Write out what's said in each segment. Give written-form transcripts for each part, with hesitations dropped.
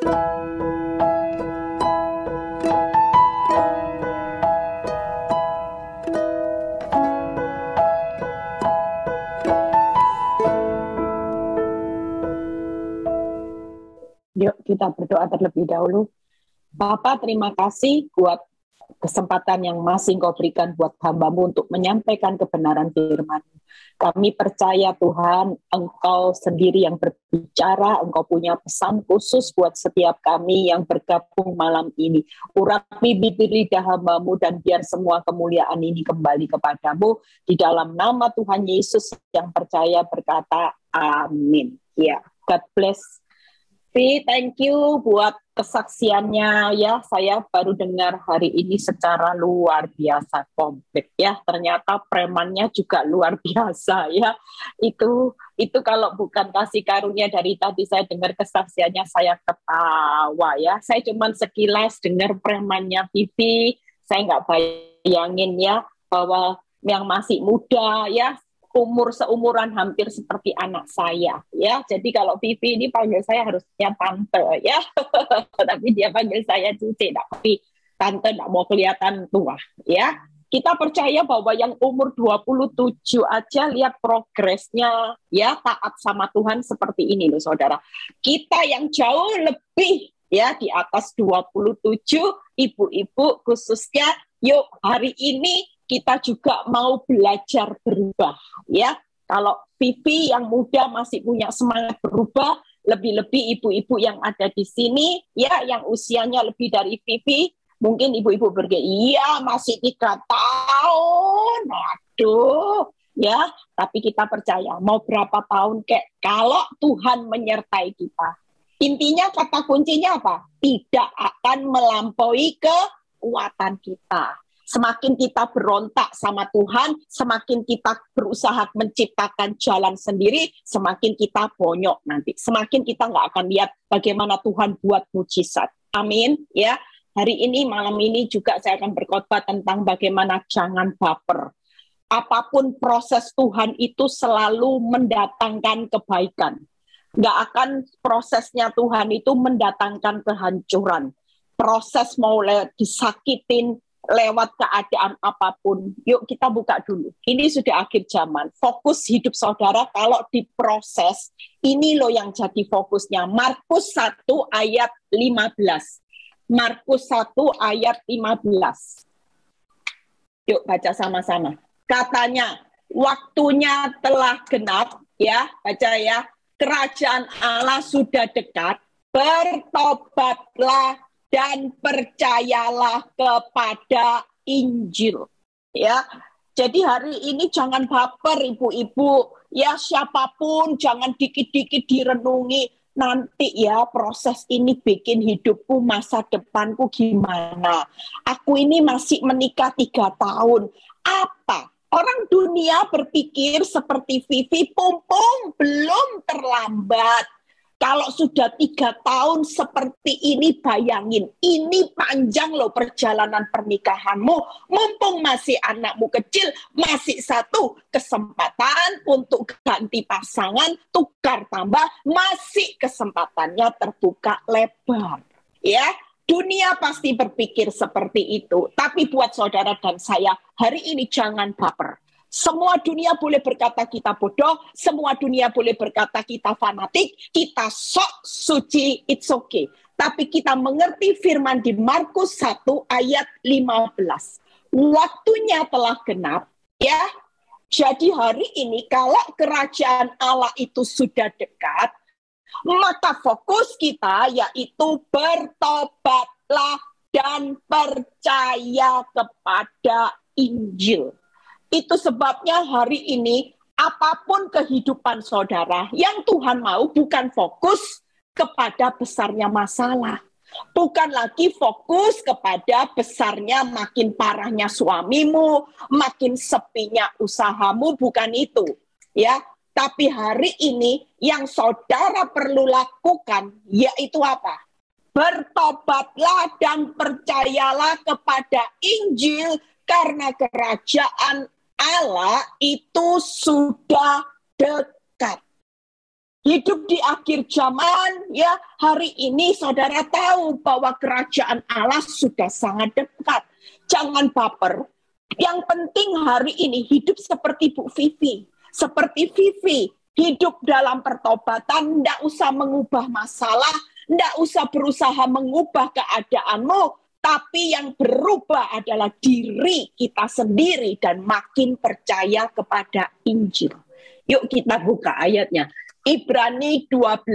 Yuk kita berdoa terlebih dahulu. Bapa, terima kasih buat kesempatan yang masih Engkau berikan buat hamba-Mu untuk menyampaikan kebenaran firman. Kami percaya Tuhan, Engkau sendiri yang berbicara, Engkau punya pesan khusus buat setiap kami yang bergabung malam ini. Urapi bibir lidah hamba-Mu dan biar semua kemuliaan ini kembali kepadamu. Di dalam nama Tuhan Yesus yang percaya berkata, amin. Ya, God bless. Thank you buat kesaksiannya ya. Saya baru dengar hari ini secara luar biasa komplit ya. Ternyata premannya juga luar biasa ya. Itu kalau bukan kasih karunia dari tadi saya dengar kesaksiannya saya ketawa ya. Saya cuman sekilas dengar premannya Vivi, saya nggak bayangin ya bahwa yang masih muda ya, seumuran hampir seperti anak saya ya. Jadi kalau Vivi ini panggil saya harusnya tante ya. Tapi dia panggil saya Cici, tapi tante enggak mau kelihatan tua ya. Kita percaya bahwa yang umur 27 aja lihat progresnya ya, taat sama Tuhan seperti ini loh saudara. Kita yang jauh lebih ya di atas 27, ibu-ibu khususnya, yuk hari ini kita juga mau belajar berubah ya. Kalau Vivi yang muda masih punya semangat berubah, lebih-lebih ibu-ibu yang ada di sini ya, yang usianya lebih dari Vivi, mungkin ibu-ibu berkata, iya masih 3 tahun, aduh ya. Tapi kita percaya mau berapa tahun kek, kalau Tuhan menyertai kita. Intinya kata kuncinya apa? Tidak akan melampaui kekuatan kita. Semakin kita berontak sama Tuhan, semakin kita berusaha menciptakan jalan sendiri, semakin kita bonyok nanti. Semakin kita nggak akan lihat bagaimana Tuhan buat mujizat. Amin. Ya, hari ini, malam ini juga saya akan berkhotbah tentang bagaimana jangan baper. Apapun proses Tuhan itu selalu mendatangkan kebaikan. Nggak akan prosesnya Tuhan itu mendatangkan kehancuran. Proses mau disakitin, lewat keadaan apapun, yuk kita buka dulu. Ini sudah akhir zaman. Fokus hidup saudara kalau diproses, ini loh yang jadi fokusnya. Markus 1 ayat 15. Markus 1 ayat 15. Yuk baca sama-sama. Katanya, waktunya telah genap, ya, baca ya. Kerajaan Allah sudah dekat, bertobatlah dan percayalah kepada Injil. Ya, jadi hari ini jangan baper ibu-ibu. Ya siapapun jangan dikit-dikit direnungi. Nanti ya proses ini bikin hidupku, masa depanku gimana. Aku ini masih menikah 3 tahun. Apa? Orang dunia berpikir seperti Vivi, pumpung belum terlambat. Kalau sudah 3 tahun seperti ini, bayangin, ini panjang loh perjalanan pernikahanmu. Mumpung masih anakmu kecil, masih 1 kesempatan untuk ganti pasangan, tukar tambah, masih kesempatannya terbuka lebar. Ya, dunia pasti berpikir seperti itu. Tapi buat saudara dan saya, hari ini jangan baper. Semua dunia boleh berkata kita bodoh, semua dunia boleh berkata kita fanatik, kita sok suci, it's okay. Tapi kita mengerti firman di Markus 1 ayat 15. Waktunya telah genap, ya. Jadi hari ini kalau kerajaan Allah itu sudah dekat, maka fokus kita yaitu bertobatlah dan percaya kepada Injil. Itu sebabnya hari ini apapun kehidupan saudara, yang Tuhan mau bukan fokus kepada besarnya masalah. Bukan lagi fokus kepada besarnya makin parahnya suamimu, makin sepinya usahamu, bukan itu. Ya, tapi hari ini yang saudara perlu lakukan yaitu apa? Bertobatlah dan percayalah kepada Injil, karena kerajaan Allah itu sudah dekat. hidup di akhir zaman, ya hari ini saudara tahu bahwa kerajaan Allah sudah sangat dekat. Jangan baper. Yang penting hari ini hidup seperti Bu Vivi. Seperti Vivi, hidup dalam pertobatan, tidak usah mengubah masalah, tidak usah berusaha mengubah keadaanmu, tapi yang berubah adalah diri kita sendiri dan makin percaya kepada Injil. Yuk kita buka ayatnya. Ibrani 12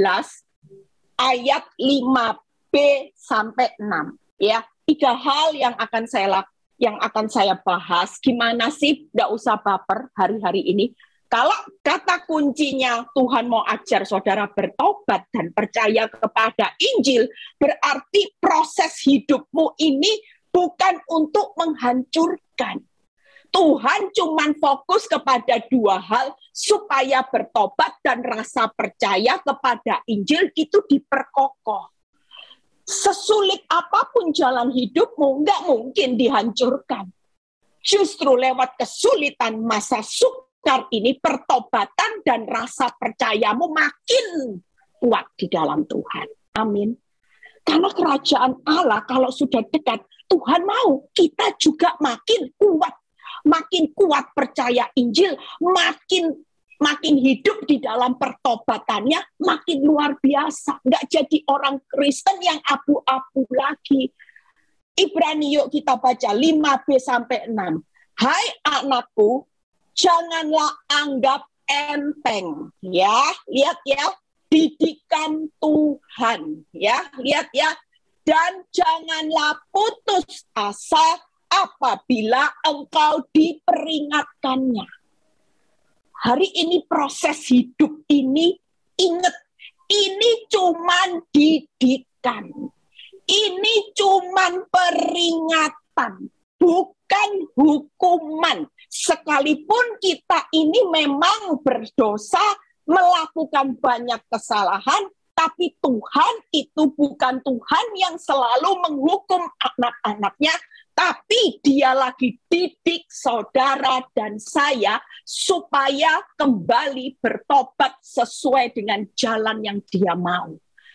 ayat 5b sampai 6. Ya, 3 hal yang akan saya bahas. Gimana sih tidak usah baper hari-hari ini? Kalau kata kuncinya Tuhan mau ajar saudara bertobat dan percaya kepada Injil, berarti proses hidupmu ini bukan untuk menghancurkan. Tuhan cuma fokus kepada 2 hal, supaya bertobat dan rasa percaya kepada Injil itu diperkokoh. Sesulit apapun jalan hidupmu, nggak mungkin dihancurkan. Justru lewat kesulitan masa sukar ini, pertobatan dan rasa percayamu makin kuat di dalam Tuhan. Amin. Karena kerajaan Allah kalau sudah dekat, Tuhan mau kita juga makin kuat. Makin kuat percaya Injil, makin hidup di dalam pertobatannya, makin luar biasa. Nggak jadi orang Kristen yang abu-abu lagi. Ibrani yuk kita baca 5b sampai 6. Hai anakku, janganlah anggap enteng. Ya, lihat ya, didikan Tuhan. Ya, lihat ya. Dan janganlah putus asa apabila engkau diperingatkannya. Hari ini proses hidup ini, ingat, ini cuman didikan. Ini cuman peringatan, bukan hukuman. Sekalipun kita ini memang berdosa, melakukan banyak kesalahan, tapi Tuhan itu bukan Tuhan yang selalu menghukum anak-anaknya, tapi Dia lagi didik saudara dan saya supaya kembali bertobat sesuai dengan jalan yang Dia mau.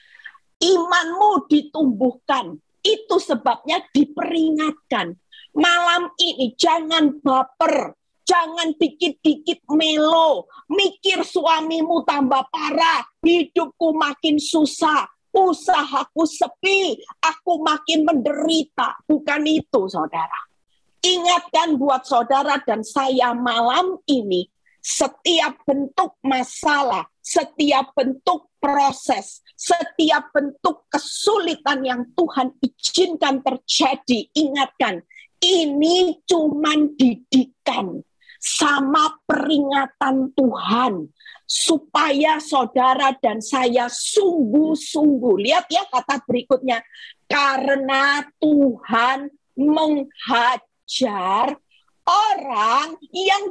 Imanmu ditumbuhkan, itu sebabnya diperingatkan. Malam ini jangan baper, jangan dikit-dikit melo, mikir suamimu tambah parah, hidupku makin susah, usahaku sepi, aku makin menderita. Bukan itu, saudara. Ingatkan buat saudara dan saya malam ini, setiap bentuk masalah, setiap bentuk proses, setiap bentuk kesulitan yang Tuhan izinkan terjadi, ingatkan, ini cuman didikan sama peringatan Tuhan. Supaya saudara dan saya sungguh-sungguh. Lihat ya kata berikutnya. Karena Tuhan menghajar orang yang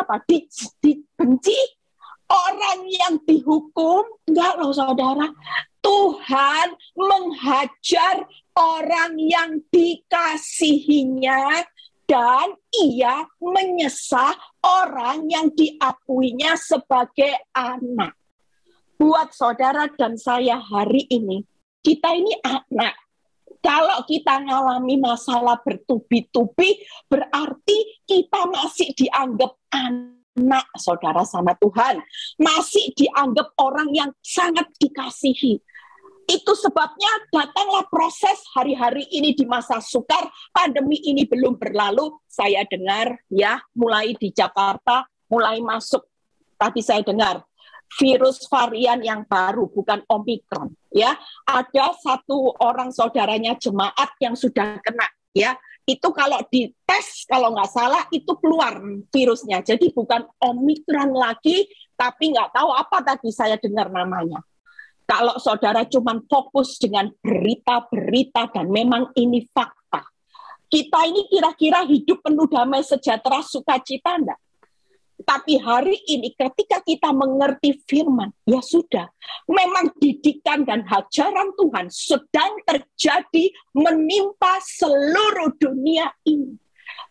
dibenci. Orang yang dihukum. Enggak loh saudara. Tuhan menghajar orang yang dikasihinya. Dan Ia menyesah orang yang diakuinya sebagai anak. Buat saudara dan saya hari ini, kita ini anak. Kalau kita mengalami masalah bertubi-tubi, berarti kita masih dianggap anak, saudara, sama Tuhan. Masih dianggap orang yang sangat dikasihi. Itu sebabnya datanglah proses hari-hari ini di masa sukar, pandemi ini belum berlalu. Saya dengar ya, mulai di Jakarta, mulai masuk. Tadi saya dengar virus varian yang baru, bukan Omikron. Ya, ada satu orang saudaranya jemaat yang sudah kena. Ya, itu kalau dites, kalau nggak salah itu keluar virusnya. Jadi bukan Omikron lagi, tapi nggak tahu apa tadi saya dengar namanya. Kalau saudara cuma fokus dengan berita-berita dan memang ini fakta. Kita ini kira-kira hidup penuh damai sejahtera sukacita enggak? Tapi hari ini ketika kita mengerti firman, ya sudah. Memang didikan dan hajaran Tuhan sedang terjadi menimpa seluruh dunia ini.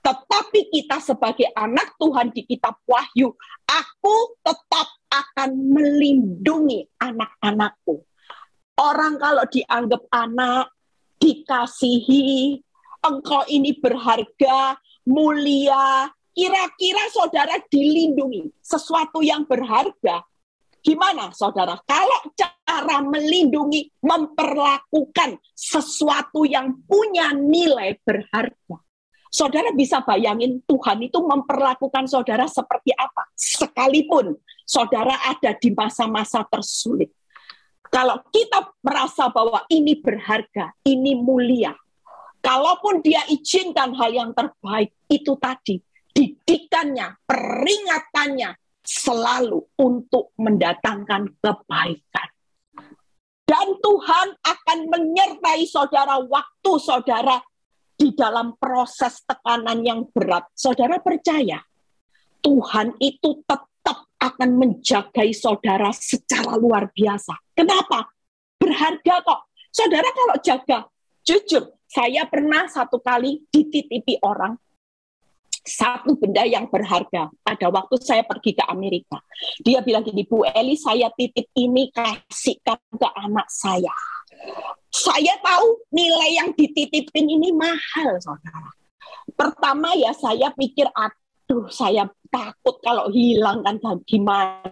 Tetapi kita sebagai anak Tuhan di kitab Wahyu, aku tetap akan melindungi anak-anakku. Orang kalau dianggap anak, dikasihi, engkau ini berharga, mulia, kira-kira saudara dilindungi. Sesuatu yang berharga. Gimana saudara? Kalau cara melindungi, memperlakukan sesuatu yang punya nilai berharga. Saudara bisa bayangin Tuhan itu memperlakukan saudara seperti apa? Sekalipun saudara ada di masa-masa tersulit. Kalau kita merasa bahwa ini berharga, ini mulia. Kalaupun dia izinkan hal yang terbaik, itu tadi. Didikannya, peringatannya selalu untuk mendatangkan kebaikan. Dan Tuhan akan menyertai saudara waktu saudara di dalam proses tekanan yang berat. Saudara percaya, Tuhan itu tetap akan menjagai saudara secara luar biasa. Kenapa? Berharga kok. Saudara kalau jaga, jujur, saya pernah satu kali dititipi orang satu benda yang berharga pada waktu saya pergi ke Amerika. Dia bilang gini, Bu Eli, saya titip ini kasihkan ke anak saya. Saya tahu nilai yang dititipin ini mahal, saudara. Pertama ya saya pikir, aduh saya takut kalau hilang kan gimana.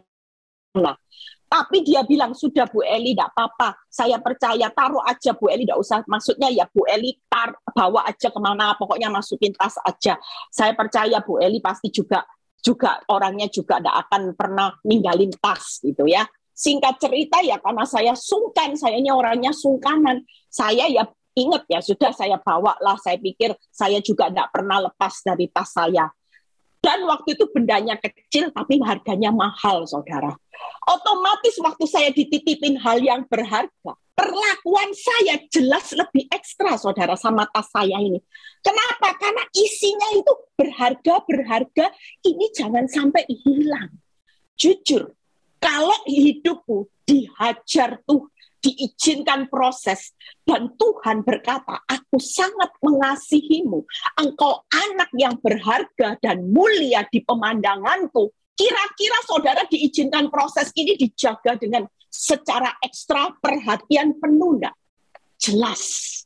Tapi dia bilang, sudah Bu Eli, tidak apa-apa. Saya percaya, taruh aja Bu Eli, tidak usah. Maksudnya ya Bu Eli, bawa aja kemana, pokoknya masukin tas aja. Saya percaya Bu Eli pasti juga orangnya juga tidak akan pernah ninggalin tas gitu ya. Singkat cerita ya, karena saya sungkan, sayanya orangnya sungkanan. Saya ya ingat ya, sudah saya bawa lah, saya pikir saya juga tidak pernah lepas dari tas saya. Dan waktu itu bendanya kecil, tapi harganya mahal, saudara. Otomatis waktu saya dititipin hal yang berharga, perlakuan saya jelas lebih ekstra, saudara, sama tas saya ini. Kenapa? Karena isinya itu berharga, ini jangan sampai hilang. Jujur, kalau hidupku dihajar tuh, diizinkan proses, dan Tuhan berkata, aku sangat mengasihimu, engkau anak yang berharga dan mulia di pemandanganku, kira-kira saudara diizinkan proses ini dijaga dengan secara ekstra perhatian penuh enggak? Jelas.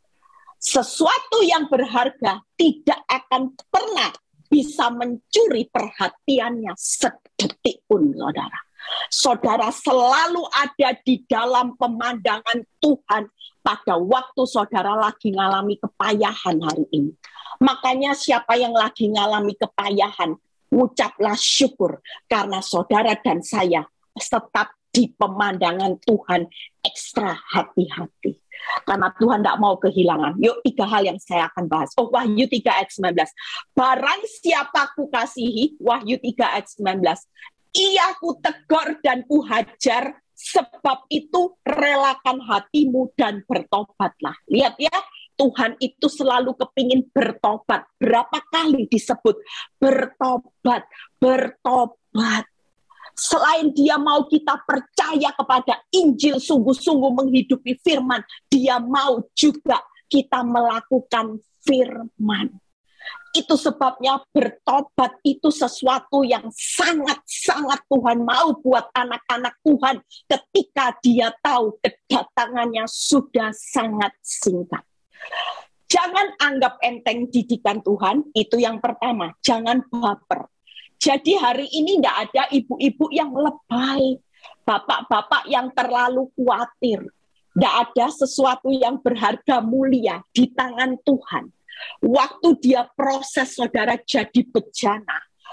Sesuatu yang berharga tidak akan pernah bisa mencuri perhatiannya sedetik pun, saudara. Saudara selalu ada di dalam pemandangan Tuhan pada waktu saudara lagi ngalami kepayahan hari ini. Makanya siapa yang lagi ngalami kepayahan, ucaplah syukur karena saudara dan saya tetap di pemandangan Tuhan ekstra hati-hati. Karena Tuhan tidak mau kehilangan. Yuk, 3 hal yang saya akan bahas. Wahyu 3 ayat 19. Barang siapa ku kasihi, Wahyu 3 ayat 19. Ia ku tegur dan ku hajar, sebab itu relakan hatimu dan bertobatlah. Lihat ya, Tuhan itu selalu kepingin bertobat. Berapa kali disebut bertobat, bertobat. Selain dia mau kita percaya kepada Injil, sungguh-sungguh menghidupi firman, dia mau juga kita melakukan firman. Itu sebabnya bertobat itu sesuatu yang sangat-sangat Tuhan mau buat anak-anak Tuhan ketika dia tahu kedatangannya sudah sangat singkat. Jangan anggap enteng didikan Tuhan, itu yang pertama. Jangan baper. Jadi hari ini tidak ada ibu-ibu yang lebay, bapak-bapak yang terlalu khawatir. Tidak ada sesuatu yang berharga mulia di tangan Tuhan. Waktu dia proses saudara jadi bejana,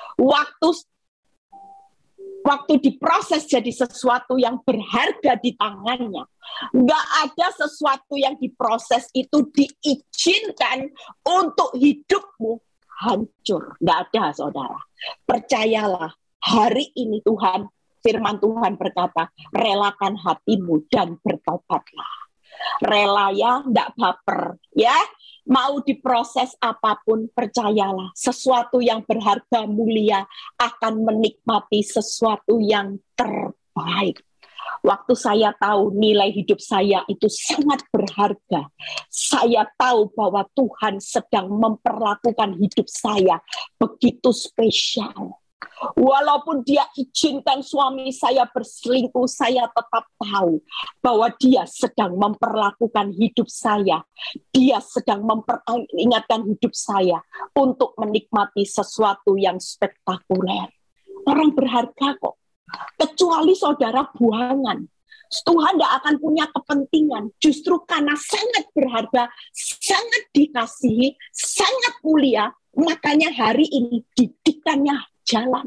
waktu diproses jadi sesuatu yang berharga di tangannya, nggak ada sesuatu yang diproses itu diizinkan untuk hidupmu hancur. Nggak ada, saudara. Percayalah, hari ini Tuhan, firman Tuhan berkata, relakan hatimu dan bertobatlah. Rela ya, nggak baper ya. Mau diproses apapun, percayalah, sesuatu yang berharga mulia akan menikmati sesuatu yang terbaik. Waktu saya tahu nilai hidup saya itu sangat berharga, saya tahu bahwa Tuhan sedang memperlakukan hidup saya begitu spesial. Walaupun dia izinkan suami saya berselingkuh, saya tetap tahu bahwa dia sedang memperlakukan hidup saya. Dia sedang memperingatkan hidup saya untuk menikmati sesuatu yang spektakuler. Orang berharga kok. Kecuali saudara buangan. Tuhan tidak akan punya kepentingan. Justru karena sangat berharga, sangat dikasihi, sangat mulia, makanya hari ini didikannya jalan.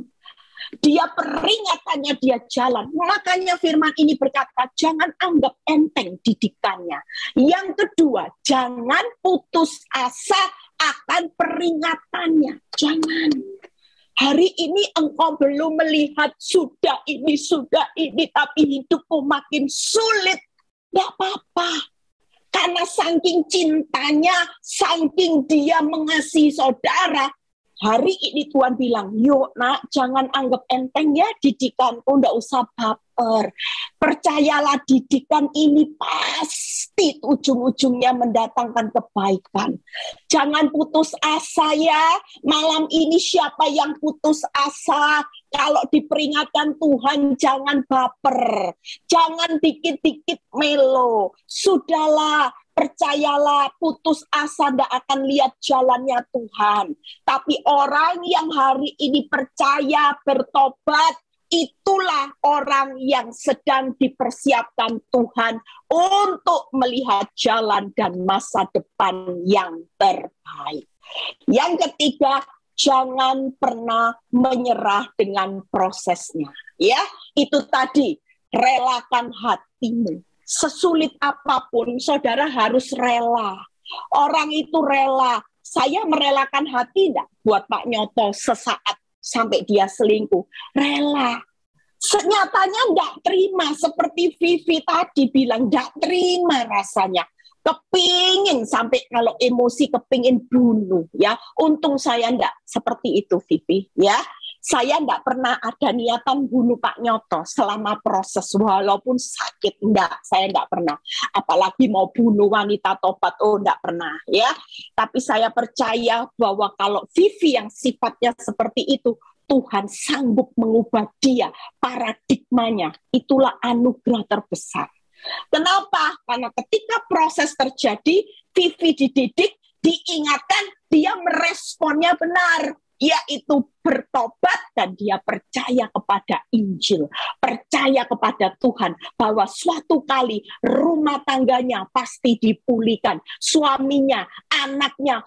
Dia peringatannya dia jalan. Makanya firman ini berkata, jangan anggap enteng didikannya. Yang kedua, jangan putus asa akan peringatannya. Jangan. Hari ini engkau belum melihat sudah ini, tapi hidupmu makin sulit. Tidak apa-apa. Karena saking cintanya, saking dia mengasihi saudara, hari ini Tuhan bilang, yuk nak, jangan anggap enteng ya didikanku, nggak usah baper. Percayalah didikan ini pasti ujung-ujungnya mendatangkan kebaikan. Jangan putus asa ya, malam ini siapa yang putus asa? Kalau diperingatkan Tuhan jangan baper, jangan dikit-dikit melo. Sudahlah, percayalah, putus asa tidak akan lihat jalannya Tuhan. Tapi orang yang hari ini percaya, bertobat, itulah orang yang sedang dipersiapkan Tuhan untuk melihat jalan dan masa depan yang terbaik. Yang ketiga, jangan pernah menyerah dengan prosesnya. Ya, itu tadi, relakan hatimu. Sesulit apapun, saudara harus rela. Orang itu rela. Saya merelakan hati enggak buat Pak Nyoto sesaat sampai dia selingkuh. Rela. Senyatanya enggak terima. Seperti Vivi tadi bilang, enggak terima rasanya. Kepingin sampai kalau emosi kepingin bunuh. Ya, untung saya enggak seperti itu Vivi. Ya. Saya enggak pernah ada niatan bunuh Pak Nyoto selama proses, walaupun sakit, enggak, saya enggak pernah. Apalagi mau bunuh wanita tobat, enggak pernah, ya. Tapi saya percaya bahwa kalau Vivi yang sifatnya seperti itu, Tuhan sanggup mengubah dia, paradigmanya, itulah anugerah terbesar. Kenapa? Karena ketika proses terjadi, Vivi dididik, diingatkan, dia meresponnya benar, yaitu bertobat dan dia percaya kepada Injil, percaya kepada Tuhan bahwa suatu kali rumah tangganya pasti dipulihkan, suaminya, anaknya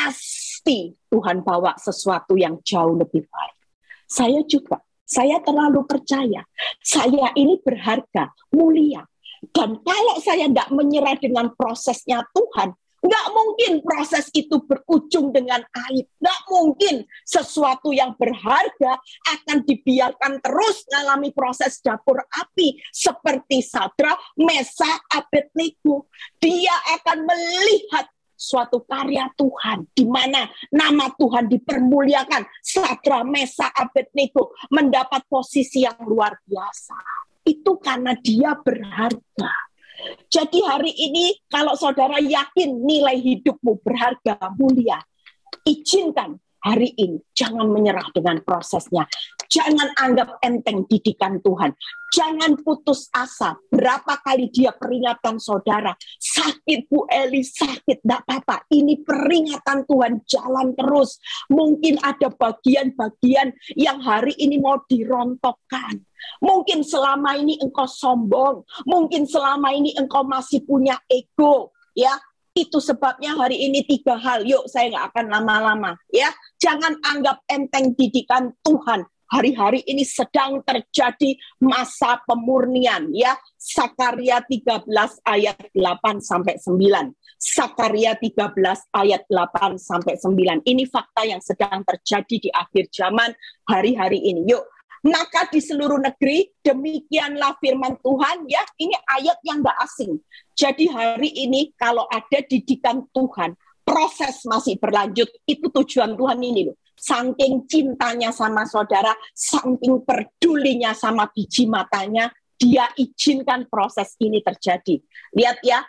pasti Tuhan bawa sesuatu yang jauh lebih baik. Saya juga, saya terlalu percaya, saya ini berharga, mulia, dan kalau saya tidak menyerah dengan prosesnya Tuhan, nggak mungkin proses itu berujung dengan aib. Nggak mungkin sesuatu yang berharga akan dibiarkan terus mengalami proses dapur api. Seperti Sadrak, Mesak, Abednego. Dia akan melihat suatu karya Tuhan, di mana nama Tuhan dipermuliakan. Sadrak, Mesak, Abednego mendapat posisi yang luar biasa. Itu karena dia berharga. Jadi hari ini kalau saudara yakin nilai hidupmu berharga, mulia, izinkan hari ini jangan menyerah dengan prosesnya. Jangan anggap enteng didikan Tuhan. Jangan putus asa. Berapa kali dia peringatkan saudara, sakit Bu Eli, sakit, tidak apa-apa. Ini peringatan Tuhan, jalan terus. Mungkin ada bagian-bagian yang hari ini mau dirontokkan. Mungkin selama ini engkau sombong, mungkin selama ini engkau masih punya ego, ya. Itu sebabnya hari ini 3 hal. Yuk, saya nggak akan lama-lama, ya. Jangan anggap enteng didikan Tuhan. Hari-hari ini sedang terjadi masa pemurnian, ya. Sakaria 13 ayat 8 sampai 9. Sakaria 13 ayat 8 sampai 9. Ini fakta yang sedang terjadi di akhir zaman hari-hari ini. Yuk. Maka di seluruh negeri, demikianlah firman Tuhan, ya, ini ayat yang gak asing. Jadi hari ini kalau ada didikan Tuhan, proses masih berlanjut, itu tujuan Tuhan ini loh. Saking cintanya sama saudara, saking pedulinya sama biji matanya, Dia izinkan proses ini terjadi. Lihat ya,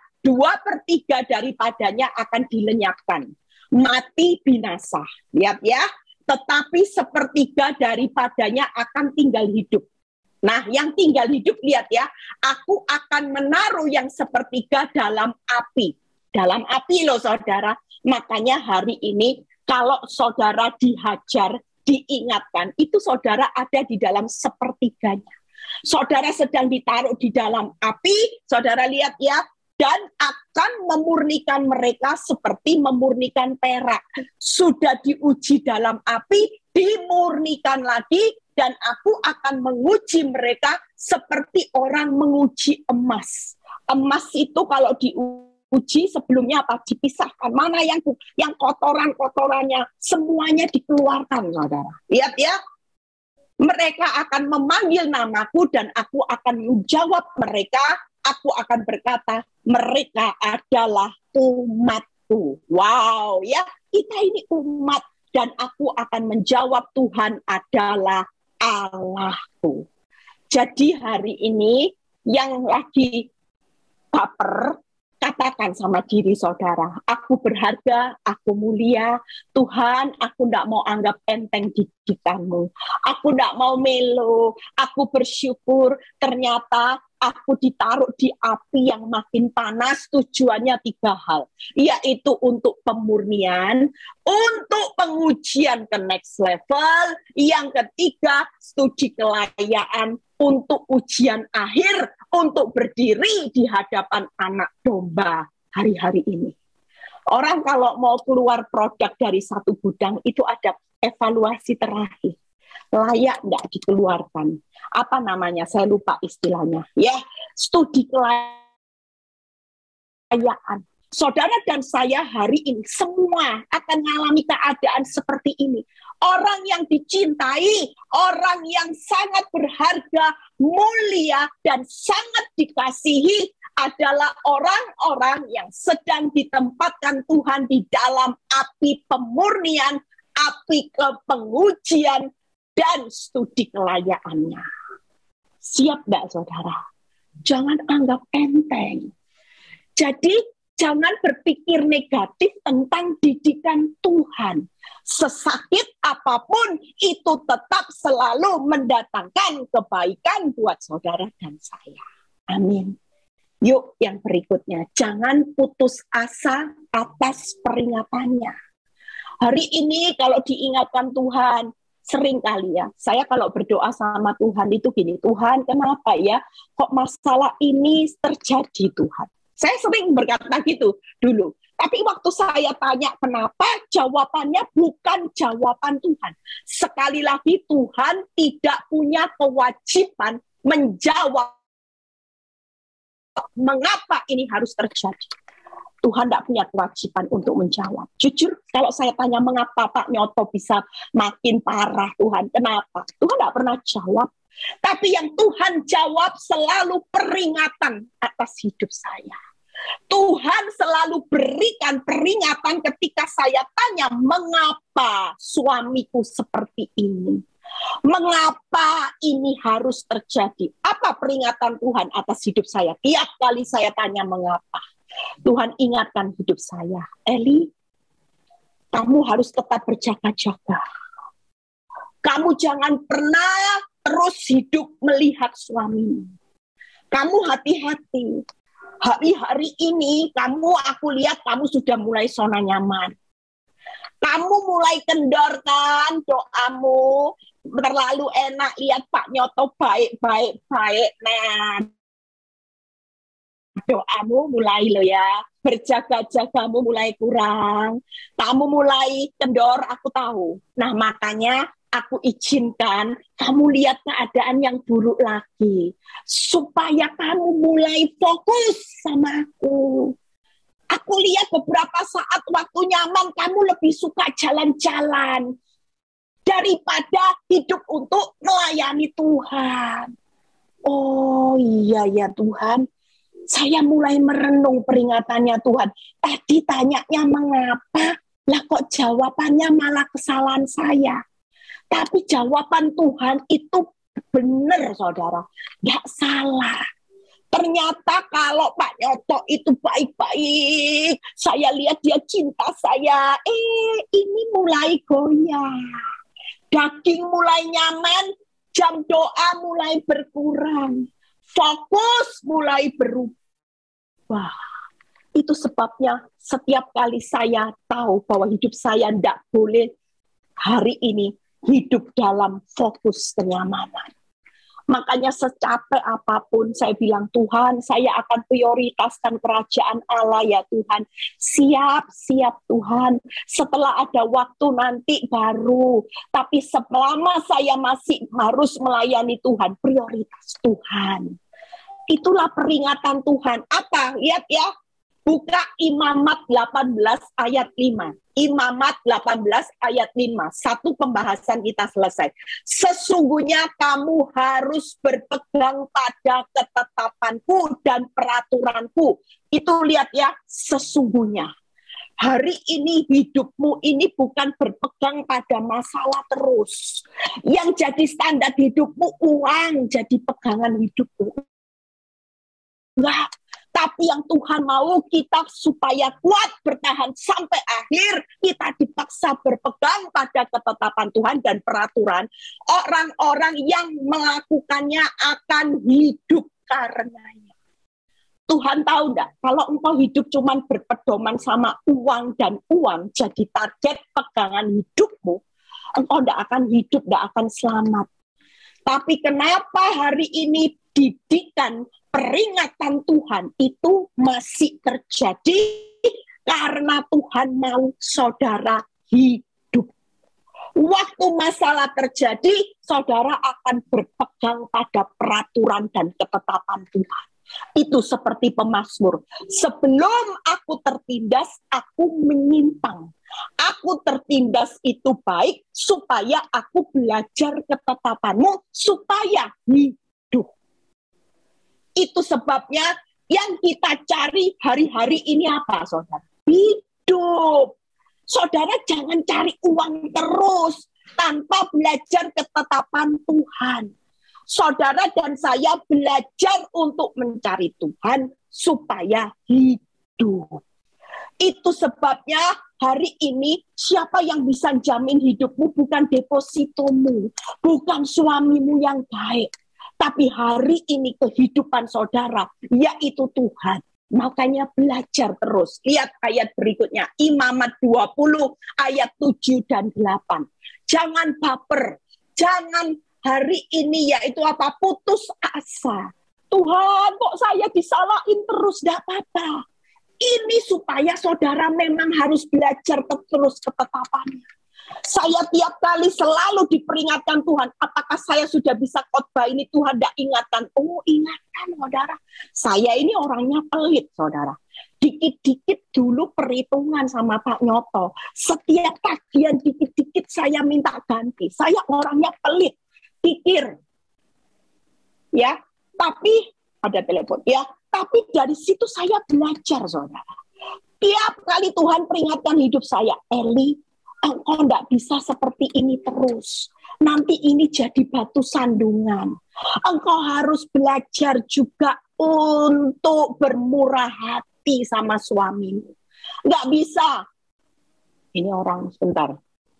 2/3 daripadanya akan dilenyapkan. Mati binasa. Lihat ya, tetapi 1/3 daripadanya akan tinggal hidup. Nah, yang tinggal hidup, lihat ya, aku akan menaruh yang 1/3 dalam api. Dalam api loh saudara. Makanya hari ini kalau saudara dihajar, diingatkan, itu saudara ada di dalam 1/3-nya. Saudara sedang ditaruh di dalam api, saudara lihat ya, dan akan memurnikan mereka seperti memurnikan perak. Sudah diuji dalam api, dimurnikan lagi, dan aku akan menguji mereka seperti orang menguji emas. Emas itu kalau diuji sebelumnya apa? Dipisahkan. Mana yang kotoran-kotorannya, semuanya dikeluarkan, saudara. Lihat ya, mereka akan memanggil namaku dan aku akan menjawab mereka. Aku akan berkata, mereka adalah umatku. Wow, ya, kita ini umat. Dan aku akan menjawab, Tuhan adalah Allahku. Jadi hari ini yang lagi baper, katakan sama diri saudara, aku berharga, aku mulia, Tuhan, aku tidak mau anggap enteng didikanmu. Aku tidak mau melo, aku bersyukur ternyata aku ditaruh di api yang makin panas, tujuannya 3 hal. Yaitu untuk pemurnian, untuk pengujian ke next level, yang ketiga, studi kelayaan, untuk ujian akhir, untuk berdiri di hadapan anak domba hari-hari ini. Orang kalau mau keluar produk dari satu gudang, itu ada evaluasi terakhir. Layak nggak dikeluarkan? Apa namanya? Saya lupa istilahnya. Ya, studi kelayaan. Saudara dan saya hari ini semua akan mengalami keadaan seperti ini. Orang yang dicintai, orang yang sangat berharga, mulia, dan sangat dikasihi adalah orang-orang yang sedang ditempatkan Tuhan di dalam api pemurnian, api pengujian, dan studi kelayaannya. Siap nggak saudara? Jangan anggap enteng. Jadi jangan berpikir negatif tentang didikan Tuhan. Sesakit apapun itu tetap selalu mendatangkan kebaikan buat saudara dan saya. Amin. Yuk yang berikutnya, jangan putus asa atas peringatannya. Hari ini kalau diingatkan Tuhan, sering kali ya, saya kalau berdoa sama Tuhan itu gini, Tuhan kenapa ya kok masalah ini terjadi Tuhan? Saya sering berkata gitu dulu. Tapi waktu saya tanya kenapa, jawabannya bukan jawaban Tuhan. Sekali lagi Tuhan tidak punya kewajiban menjawab mengapa ini harus terjadi. Tuhan tidak punya kewajiban untuk menjawab. Jujur, kalau saya tanya mengapa Pak Nyoto bisa makin parah, Tuhan, kenapa? Tuhan tidak pernah jawab. Tapi yang Tuhan jawab selalu peringatan atas hidup saya. Tuhan selalu berikan peringatan ketika saya tanya, mengapa suamiku seperti ini? Mengapa ini harus terjadi? Apa peringatan Tuhan atas hidup saya? Tiap kali saya tanya mengapa, Tuhan ingatkan hidup saya, Eli, kamu harus tetap berjaga-jaga. Kamu jangan pernah terus hidup melihat suami. Kamu hati-hati. Hari-hari ini aku lihat kamu sudah mulai zona nyaman. Kamu mulai kendor kan doamu. Terlalu enak lihat Pak Nyoto baik. Nah, doamu mulai lo ya, berjaga-jagamu mulai kurang, kamu mulai kendor, aku tahu. Nah makanya aku izinkan kamu lihat keadaan yang buruk lagi, supaya kamu mulai fokus sama aku. Aku lihat beberapa saat waktu nyaman kamu lebih suka jalan-jalan daripada hidup untuk melayani Tuhan. Oh iya ya Tuhan, saya mulai merenung peringatannya Tuhan. Tadi tanyanya mengapa, lah kok jawabannya malah kesalahan saya. Tapi jawaban Tuhan itu Benar, saudara. Nggak salah. Ternyata kalau Pak Nyoto itu baik-baik, saya lihat dia cinta saya, ini mulai goyah. Daging mulai nyaman, jam doa mulai berkurang, fokus mulai berubah. Itu sebabnya setiap kali saya tahu bahwa hidup saya tidak boleh hari ini hidup dalam fokus kenyamanan. Makanya secapek apapun saya bilang, Tuhan, saya akan prioritaskan kerajaan Allah ya Tuhan. Siap Tuhan. Setelah ada waktu nanti baru. Tapi selama saya masih harus melayani Tuhan, prioritas Tuhan. Itulah peringatan Tuhan. Apa? Lihat ya. Buka Imamat 18 ayat 5. Imamat 18 ayat 5. Satu pembahasan kita selesai. Sesungguhnya kamu harus berpegang pada ketetapanku dan peraturanku. Itu lihat ya, sesungguhnya. Hari ini hidupmu ini bukan berpegang pada masalah terus. Yang jadi standar hidupmu uang, jadi pegangan hidupmu. Enggak. Tapi yang Tuhan mau kita supaya kuat bertahan sampai akhir, kita dipaksa berpegang pada ketetapan Tuhan dan peraturan. Orang-orang yang melakukannya akan hidup karenanya. Tuhan tahu enggak, kalau engkau hidup cuma berpedoman sama uang dan uang jadi target pegangan hidupmu, engkau enggak akan hidup, enggak akan selamat. Tapi kenapa hari ini didikan peringatan Tuhan itu masih terjadi karena Tuhan mau saudara hidup. Waktu masalah terjadi, saudara akan berpegang pada peraturan dan ketetapan Tuhan. Itu seperti pemazmur. Sebelum aku tertindas, aku menyimpang. Aku tertindas itu baik supaya aku belajar ketetapanmu supaya hidup. Itu sebabnya yang kita cari hari-hari ini apa, saudara? Hidup. Saudara jangan cari uang terus tanpa belajar ketetapan Tuhan. Saudara dan saya belajar untuk mencari Tuhan supaya hidup. Itu sebabnya hari ini siapa yang bisa jamin hidupmu bukan depositomu, bukan suamimu yang baik. Tapi hari ini kehidupan saudara, yaitu Tuhan. Makanya belajar terus. Lihat ayat berikutnya. Imamat 20 ayat 7 dan 8. Jangan baper. Jangan hari ini yaitu apa? Putus asa. Tuhan kok saya disalahin terus, tidak apa-apa. Ini supaya saudara memang harus belajar terus ketetapannya. Saya tiap kali selalu diperingatkan Tuhan, apakah saya sudah bisa khotbah ini, Tuhan tidak ingatkan. Oh ingatkan saudara, saya ini orangnya pelit saudara. Dikit-dikit dulu perhitungan sama Pak Nyoto. Setiap kajian dikit-dikit saya minta ganti. Saya orangnya pelit, pikir. Ya, tapi ada telepon. Ya, tapi dari situ saya belajar saudara. Tiap kali Tuhan peringatkan hidup saya, Eli, engkau tidak bisa seperti ini terus. Nanti ini jadi batu sandungan. Engkau harus belajar juga untuk bermurah hati sama suamimu. Nggak bisa. Ini orang sebentar.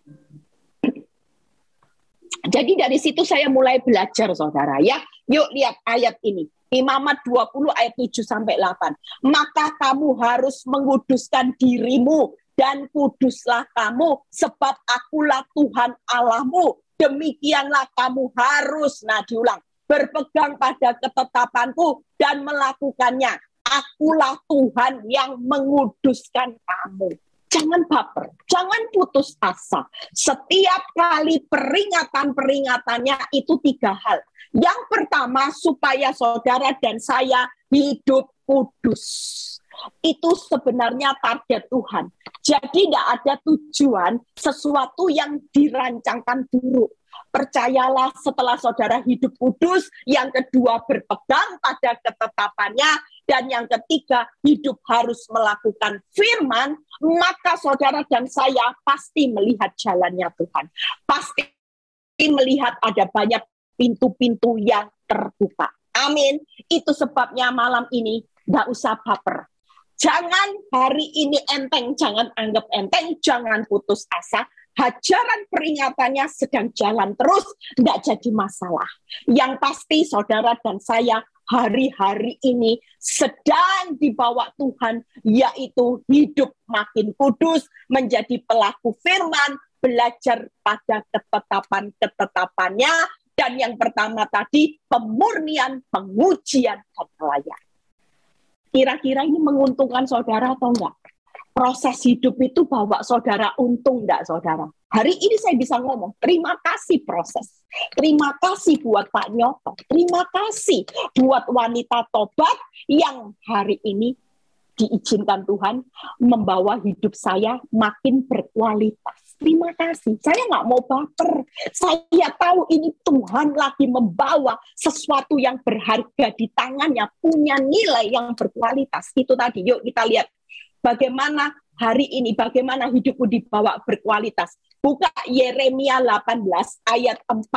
Jadi dari situ saya mulai belajar saudara ya. Yuk lihat ayat ini. Imamat 20 ayat 7-8. Maka kamu harus menguduskan dirimu dan kuduslah kamu, sebab akulah Tuhan Allahmu. Demikianlah kamu harus, diulang, berpegang pada ketetapanku dan melakukannya. Akulah Tuhan yang menguduskan kamu. Jangan baper, jangan putus asa. Setiap kali peringatan-peringatannya itu 3 hal. Yang pertama, supaya saudara dan saya hidup kudus. Itu sebenarnya target Tuhan. Jadi tidak ada tujuan sesuatu yang dirancangkan buruk. Percayalah setelah saudara hidup kudus, yang kedua berpegang pada ketetapannya, dan yang ketiga hidup harus melakukan firman, maka saudara dan saya pasti melihat jalannya Tuhan. Pasti melihat ada banyak pintu-pintu yang terbuka. Amin. Itu sebabnya malam ini nggak usah baper. Jangan hari ini enteng, jangan anggap enteng, jangan putus asa. Hajaran peringatannya sedang jalan terus, nggak jadi masalah. Yang pasti saudara dan saya hari-hari ini sedang dibawa Tuhan, yaitu hidup makin kudus, menjadi pelaku firman, belajar pada ketetapan-ketetapannya, dan yang pertama tadi, pemurnian, pengujian, dan pelayanan. Kira-kira ini menguntungkan saudara atau enggak? Proses hidup itu bawa saudara untung enggak, saudara? Hari ini saya bisa ngomong, terima kasih proses. Terima kasih buat Pak Nyoto. Terima kasih buat wanita tobat yang hari ini diizinkan Tuhan membawa hidup saya makin berkualitas. Terima kasih. Saya nggak mau baper. Saya tahu ini Tuhan lagi membawa sesuatu yang berharga di tangannya, punya nilai yang berkualitas. Itu tadi, yuk kita lihat bagaimana hari ini, bagaimana hidupku dibawa berkualitas. Buka Yeremia 18 ayat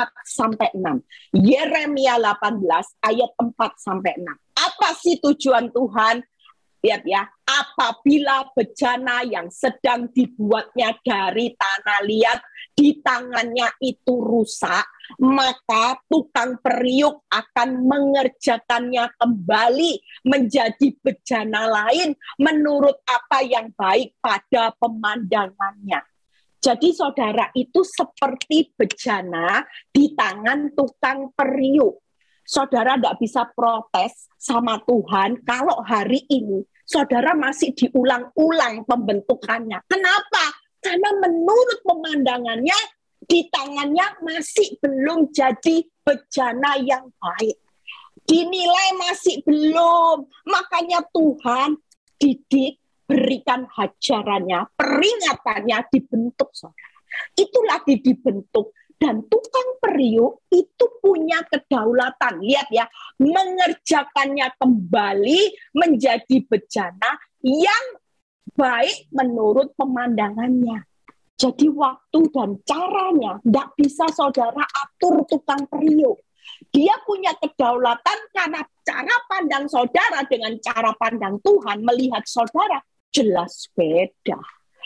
4-6. Yeremia 18 ayat 4-6. Apa sih tujuan Tuhan? Lihat ya, apabila bejana yang sedang dibuatnya dari tanah liat di tangannya itu rusak, maka tukang periuk akan mengerjakannya kembali menjadi bejana lain menurut apa yang baik pada pemandangannya. Jadi saudara, itu seperti bejana di tangan tukang periuk. Saudara tidak bisa protes sama Tuhan kalau hari ini saudara masih diulang-ulang pembentukannya. Kenapa? Karena menurut pemandangannya di tangannya masih belum jadi bejana yang baik. Dinilai masih belum. Makanya Tuhan didik, berikan hajarannya, peringatannya, dibentuk saudara. Itu lagi dibentuk. Dan tukang periuk itu punya kedaulatan. Lihat ya, mengerjakannya kembali menjadi bejana yang baik menurut pemandangannya. Jadi waktu dan caranya tidak bisa saudara atur tukang periuk. Dia punya kedaulatan karena cara pandang saudara dengan cara pandang Tuhan melihat saudara jelas beda.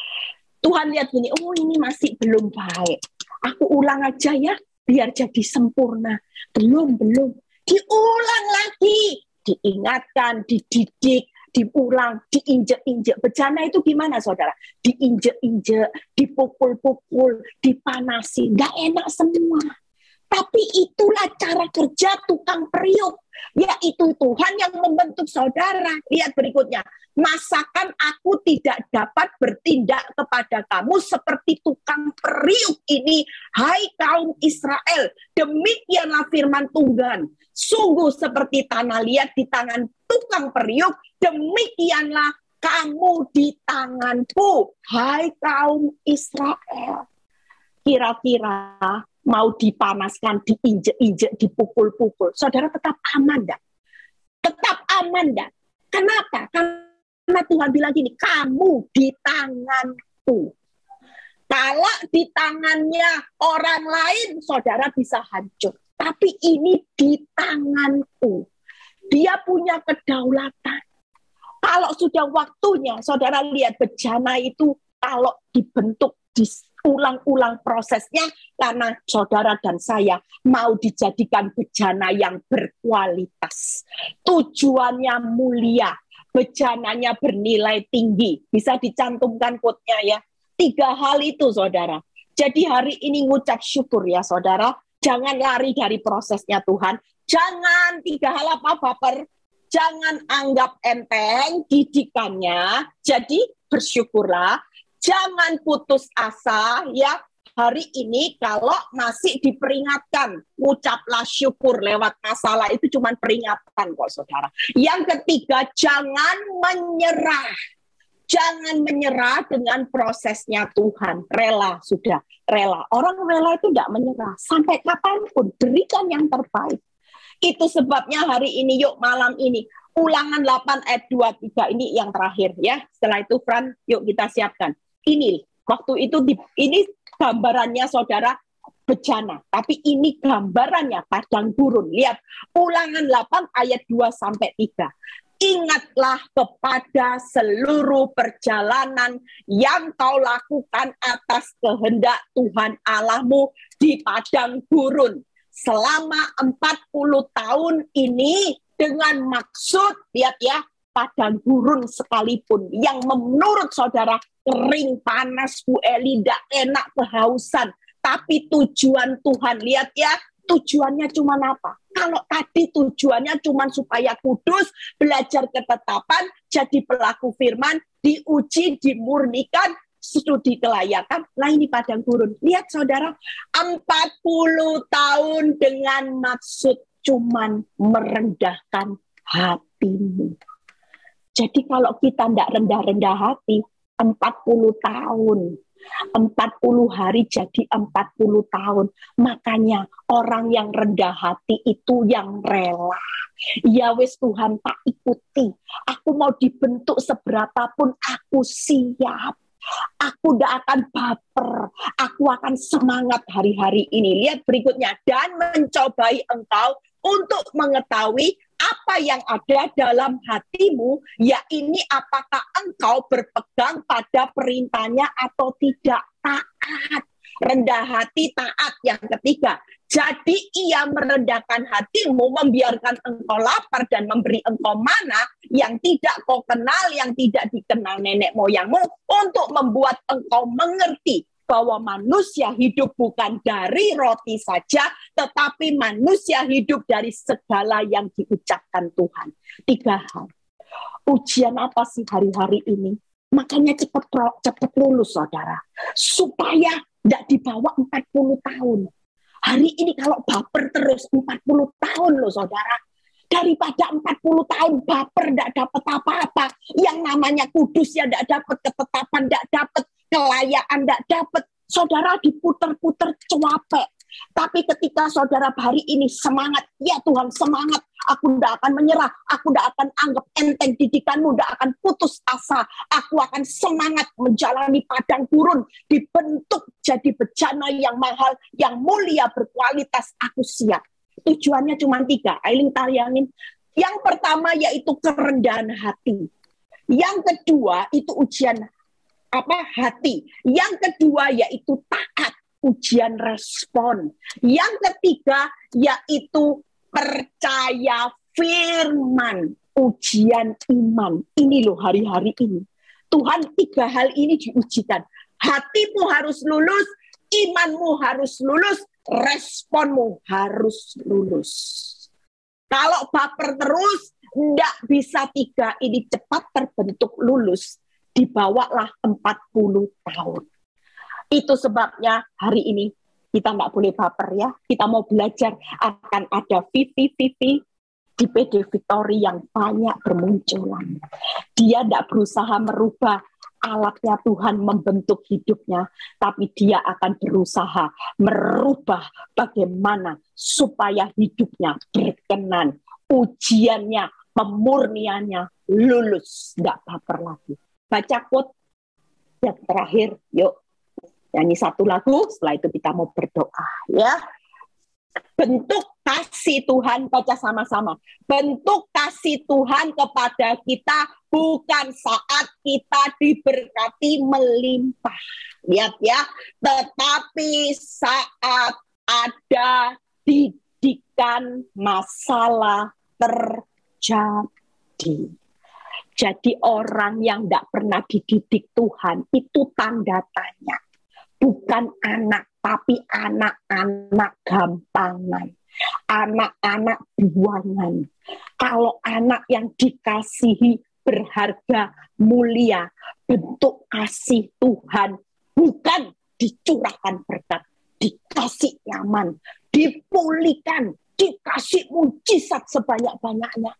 Tuhan lihat gini, oh ini masih belum baik. Aku ulang aja ya, biar jadi sempurna. Belum. Diulang lagi. Diingatkan, dididik, diulang, diinjek-injek. Bejana itu gimana saudara? Diinjek-injek, dipukul-pukul, dipanasi. Nggak enak semua. Tapi itulah cara kerja tukang periuk. Yaitu Tuhan yang membentuk saudara. Lihat berikutnya. Masakan aku tidak dapat bertindak kepada kamu seperti tukang periuk ini. Hai kaum Israel, demikianlah firman Tuhan. Sungguh seperti tanah liat di tangan tukang periuk, demikianlah kamu di tanganku. Hai kaum Israel. Kira-kira mau dipanaskan, diinjek-injek, dipukul-pukul, saudara tetap aman dah. Tetap aman dah. Kenapa? Karena Tuhan bilang gini, kamu di tanganku. Kalau di tangannya orang lain, saudara bisa hancur. Tapi ini di tanganku. Dia punya kedaulatan. Kalau sudah waktunya, saudara lihat bejana itu kalau dibentuk, diulang-ulang prosesnya, karena saudara dan saya mau dijadikan bejana yang berkualitas. Tujuannya mulia, bejananya bernilai tinggi. Bisa dicantumkan quote-nya ya. 3 hal itu saudara. Jadi hari ini ngucap syukur ya saudara. Jangan lari dari prosesnya Tuhan. Jangan 3 hal apa baper. Jangan anggap enteng didikannya. Jadi bersyukurlah. Jangan putus asa ya. Hari ini kalau masih diperingatkan, ucaplah syukur lewat masalah itu cuma peringatan kok saudara. Yang ketiga, jangan menyerah. Jangan menyerah dengan prosesnya Tuhan. Rela, sudah rela. Orang rela itu tidak menyerah. Sampai kapanpun, berikan yang terbaik. Itu sebabnya hari ini, yuk malam ini. Ulangan 8 ayat 23 ini yang terakhir ya. Setelah itu Fran, yuk kita siapkan. Ini waktu itu ini gambarannya saudara bejana. Tapi ini gambarannya padang gurun. Lihat, Ulangan 8 ayat 2-3. Ingatlah kepada seluruh perjalanan yang kau lakukan atas kehendak Tuhan Allahmu di padang gurun selama 40 tahun ini, dengan maksud, lihat ya, padang gurun sekalipun yang menurut saudara kering, panas, Bu Eli, tidak enak, kehausan, tapi tujuan Tuhan, lihat ya, tujuannya cuma apa? Kalau tadi tujuannya cuma supaya kudus, belajar ketetapan, jadi pelaku firman, diuji, dimurnikan, studi kelayakan. Nah ini padang gurun. Lihat saudara, 40 tahun dengan maksud cuman merendahkan hatimu. Jadi kalau kita tidak rendah-rendah hati, 40 tahun. 40 hari jadi 40 tahun. Makanya orang yang rendah hati itu yang rela. Ya wis Tuhan, tak ikuti. Aku mau dibentuk seberapapun aku siap. Aku tidak akan baper. Aku akan semangat hari-hari ini. Lihat berikutnya. Dan mencobai engkau untuk mengetahui apa yang ada dalam hatimu, ya ini apakah engkau berpegang pada perintahnya atau tidak. Taat, rendah hati, taat. Yang ketiga, jadi ia merendahkan hatimu, membiarkan engkau lapar dan memberi engkau mana yang tidak kau kenal, yang tidak dikenal nenek moyangmu, untuk membuat engkau mengerti bahwa manusia hidup bukan dari roti saja, tetapi manusia hidup dari segala yang diucapkan Tuhan. 3 hal. Ujian apa sih hari-hari ini? Makanya cepat lulus, saudara. Supaya tidak dibawa 40 tahun. Hari ini kalau baper terus 40 tahun loh, saudara. Daripada 40 tahun baper tidak dapat apa-apa. Yang namanya kudus ya tidak dapat, ketetapan tidak dapat, kelayaan tidak dapat, saudara diputer-puter capek. Tapi ketika saudara hari ini semangat, ya Tuhan semangat, aku tidak akan menyerah, aku tidak akan anggap enteng didikanmu, tidak akan putus asa, aku akan semangat menjalani padang gurun, dibentuk jadi bejana yang mahal, yang mulia, berkualitas, aku siap. Tujuannya cuma 3, Aileen tayangin. Yang pertama yaitu kerendahan hati. Yang kedua itu ujian hati. Yang kedua yaitu taat, ujian respon. Yang ketiga yaitu percaya firman, ujian iman. Ini loh hari-hari ini. Tuhan 3 hal ini diujikan. Hatimu harus lulus, imanmu harus lulus, responmu harus lulus. Kalau baper terus, tidak bisa 3 ini cepat terbentuk lulus. Dibawalah 40 tahun. Itu sebabnya hari ini kita tidak boleh baper ya. Kita mau belajar akan ada Vivi di PD Victory yang banyak bermunculan. Dia tidak berusaha merubah alatnya Tuhan membentuk hidupnya, tapi dia akan berusaha merubah bagaimana supaya hidupnya berkenan, ujiannya, pemurniannya lulus, tidak baper lagi. Baca quote yang terakhir, yuk nyanyi 1 lagu, setelah itu kita mau berdoa ya. Bentuk kasih Tuhan, baca sama-sama. Bentuk kasih Tuhan kepada kita bukan saat kita diberkati melimpah, lihat ya, tetapi saat ada didikan masalah terjadi. Jadi orang yang tidak pernah dididik Tuhan itu tanda tanya. Bukan anak, tapi anak-anak gampangan. Anak-anak buangan. Kalau anak yang dikasihi berharga, mulia, bentuk kasih Tuhan, bukan dicurahkan berkat, dikasih nyaman, dipulihkan, dikasih mujizat sebanyak-banyaknya.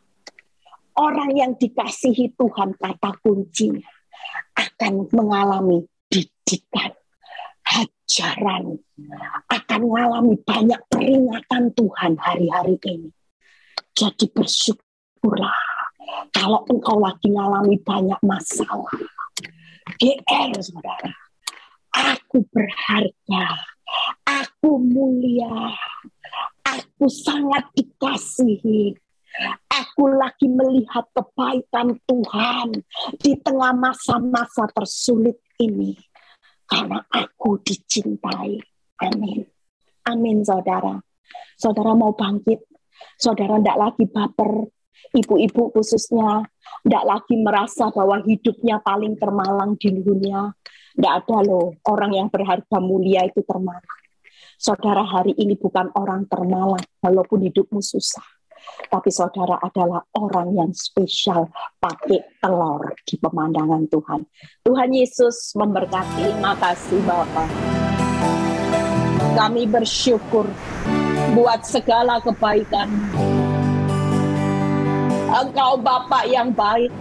Orang yang dikasihi Tuhan, kata kuncinya, akan mengalami didikan, ajaran, akan mengalami banyak peringatan Tuhan hari-hari ini. Jadi bersyukurlah kalau engkau lagi mengalami banyak masalah. GR, saudara. Aku berharga. Aku mulia, aku sangat dikasihi. Aku lagi melihat kebaikan Tuhan di tengah masa-masa tersulit ini. Karena aku dicintai. Amin. Amin, saudara. Saudara mau bangkit. Saudara tidak lagi baper. Ibu-ibu khususnya tidak lagi merasa bahwa hidupnya paling termalang di dunia. Tidak ada loh, orang yang berharga mulia itu termalang. Saudara hari ini bukan orang termalang, walaupun hidupmu susah. Tapi saudara adalah orang yang spesial, pakai telur di pemandangan Tuhan. Tuhan Yesus memberkati. Terima kasih Bapa. Kami bersyukur buat segala kebaikan. Engkau Bapa yang baik.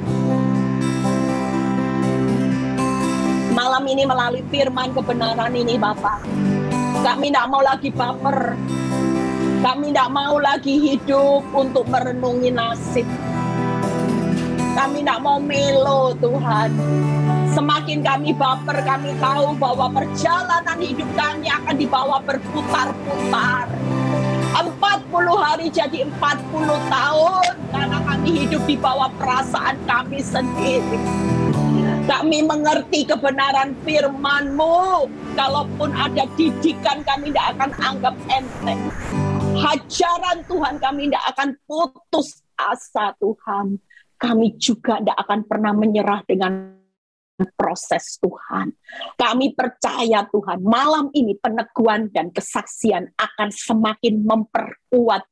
Malam ini melalui firman kebenaran ini Bapa, kami tidak mau lagi baper. Kami tidak mau lagi hidup untuk merenungi nasib. Kami tidak mau melo Tuhan. Semakin kami baper, kami tahu bahwa perjalanan hidup kami akan dibawa berputar-putar. 40 hari jadi 40 tahun. Karena kami hidup di bawah perasaan kami sendiri. Kami mengerti kebenaran firman-Mu. Kalaupun ada didikan, kami tidak akan anggap enteng. Hajaran Tuhan, kami tidak akan putus asa Tuhan. Kami juga tidak akan pernah menyerah dengan proses Tuhan. Kami percaya Tuhan, malam ini peneguhan dan kesaksian akan semakin memperkuat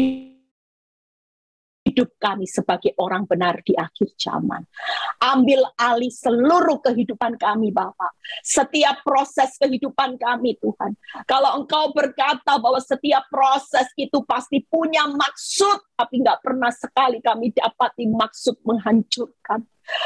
hidup kami sebagai orang benar di akhir zaman. Ambil alih seluruh kehidupan kami Bapak. Setiap proses kehidupan kami Tuhan. Kalau Engkau berkata bahwa setiap proses itu pasti punya maksud, tapi nggak pernah sekali kami dapati maksud menghancurkan.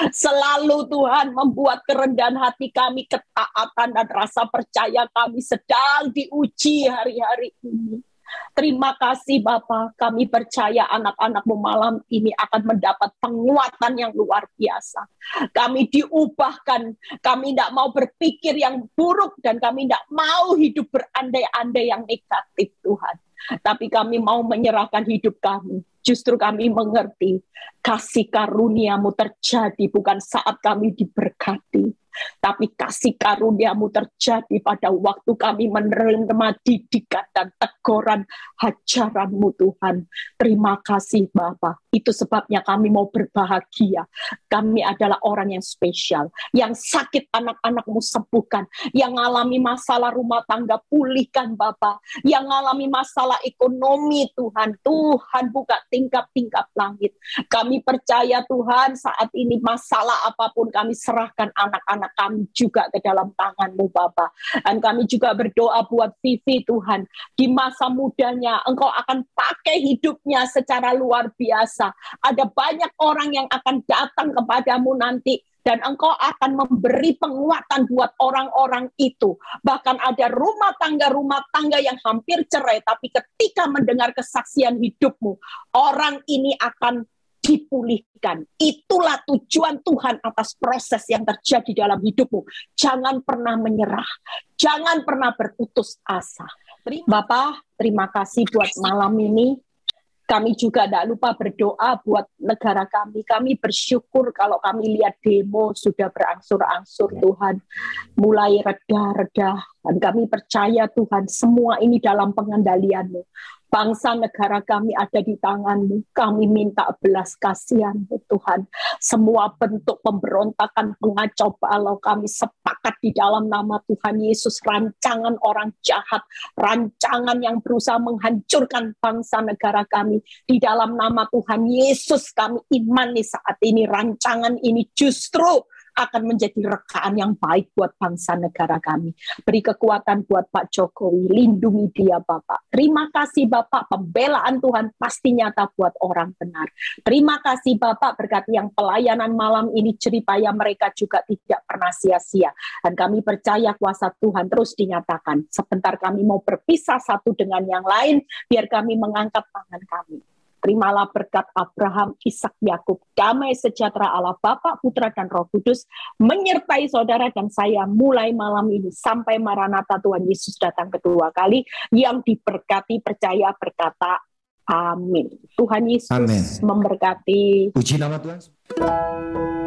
Selalu Tuhan membuat kerendahan hati kami, ketaatan dan rasa percaya kami sedang diuji hari-hari ini. Terima kasih Bapa, kami percaya anak-anak-Mu malam ini akan mendapat penguatan yang luar biasa. Kami diubahkan, kami tidak mau berpikir yang buruk dan kami tidak mau hidup berandai-andai yang negatif Tuhan. Tapi kami mau menyerahkan hidup kami. Justru kami mengerti kasih karunia-Mu terjadi bukan saat kami diberkati, tapi kasih karunia-Mu terjadi pada waktu kami menerima didikan dan teguran hajaran-Mu Tuhan. Terima kasih Bapa. Itu sebabnya kami mau berbahagia. Kami adalah orang yang spesial. Yang sakit anak-anak-Mu sembuhkan. Yang mengalami masalah rumah tangga pulihkan Bapa. Yang mengalami masalah ekonomi Tuhan. Tuhan buka tingkap-tingkap langit. Kami percaya Tuhan saat ini masalah apapun kami serahkan anak-anak kami juga ke dalam tangan-Mu Bapa. Dan kami juga berdoa buat Vivi Tuhan. Di masa mudanya Engkau akan pakai hidupnya secara luar biasa. Ada banyak orang yang akan datang kepadamu nanti. Dan Engkau akan memberi penguatan buat orang-orang itu. Bahkan ada rumah tangga yang hampir cerai. Tapi ketika mendengar kesaksian hidupmu, orang ini akan dipulihkan. Itulah tujuan Tuhan atas proses yang terjadi dalam hidupmu. Jangan pernah menyerah. Jangan pernah berputus asa. Bapak, terima kasih buat malam ini. Kami juga tidak lupa berdoa buat negara kami. Kami bersyukur kalau kami lihat demo sudah berangsur-angsur Tuhan. Mulai reda-reda. Dan kami percaya Tuhan semua ini dalam pengendalian-Mu. Bangsa negara kami ada di tangan-Mu. Kami minta belas kasihan-Mu Tuhan. Semua bentuk pemberontakan, pengacau balau kami sepakat di dalam nama Tuhan Yesus. Rancangan orang jahat, rancangan yang berusaha menghancurkan bangsa negara kami. Di dalam nama Tuhan Yesus kami imani saat ini. Rancangan ini justru akan menjadi rekaan yang baik buat bangsa negara kami. Beri kekuatan buat Pak Jokowi, lindungi dia Bapak. Terima kasih Bapak, pembelaan Tuhan pasti nyata buat orang benar. Terima kasih Bapak, berkati yang pelayanan malam ini, jeripaya mereka juga tidak pernah sia-sia. Dan kami percaya kuasa Tuhan terus dinyatakan. Sebentar kami mau berpisah satu dengan yang lain, biar kami mengangkat tangan kami. terimalah berkat Abraham, Ishak, Yakub, damai sejahtera Allah Bapa, Putra, dan Roh Kudus menyertai saudara dan saya mulai malam ini sampai Maranatha Tuhan Yesus datang kedua kali. Yang diberkati percaya berkata amin. Tuhan Yesus memberkati. Puji nama Tuhan.